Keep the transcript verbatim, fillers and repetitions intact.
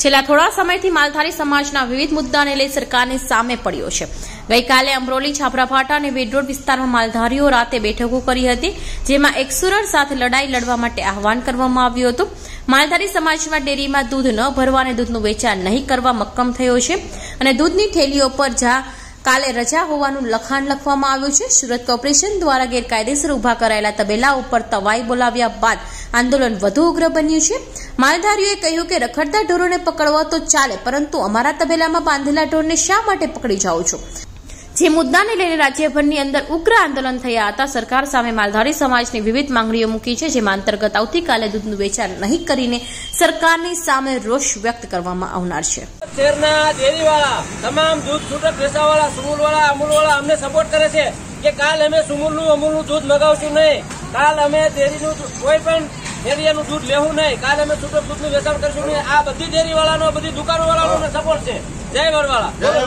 છેલ્લા થોડા સમયથી માલધારી સમાજના વિવિધ મુદ્દાને લઈ સરકારની સામે પડ્યો છે। ગઈકાલે અમરોલી, છાપરાફાટા અને વેડરોડ વિસ્તારમાં માલધારીઓ રાતે બેઠકો કરી હતી, જેમાં એકસુરર સાથે લડાઈ લડવા માટે આહવાન કરવામાં આવ્યું હતું। માલધારી સમાજમાં ડેરીમાં દૂધ ન ભરવા અને દૂધનું વેચાણ નહીં કરવા મક્કમ થયો છે અને દૂધની થેલીઓ પર જા કાલે રજા હોવાનું લખાણ લખવામાં આવ્યું છે। સુરત કોર્પોરેશન દ્વારા ગેરકાયદેસર ઉભા કરાયેલા તબેલા ઉપર તવાઈ બોલાવ્યા બાદ આંદોલન વધુ ઉગ્ર બન્યું છે। માલધારીઓએ કહ્યું કે રખડતા ઢોરોને પકડવા તો ચાલે, પરંતુ અમારા તબેલામાં બાંધેલા ઢોરને શા માટે પકડી જાઓ છો? જે મુદ્દાને લઈને રાજ્યભરની અંદર ઉગ્ર આંદોલન થયા હતા। સરકાર સામે માલધારી સમાજની વિવિધ માંગણીઓ મૂકી છે, જેમાં અંતર્ગત આવતીકાલે દૂધનું વેચાણ નહીં કરીને સરકારની સામે રોષ વ્યક્ત કરવામાં આવનાર છે। શહેરના ડેરીવાળા, તમામ દૂધ છૂટક વેચાવાળા, સુમૂલવાળા, અમૂલવાળા અમને સપોર્ટ કરે છે કે કાલ અમે સુમૂલનું અમૂલનું દૂધ મગાવશું નહીં, કાલ અમે ડેરીનું કોઈ પણ એરિયાનું દૂધ લેવું નહીં, કાલ અમે છૂટક દૂધનું વેચાણ કરીશું નહીં। આ બધી ડેરીવાળાનો, બધી દુકાનવાળાનો સપોર્ટ છે। જય વડવાળા।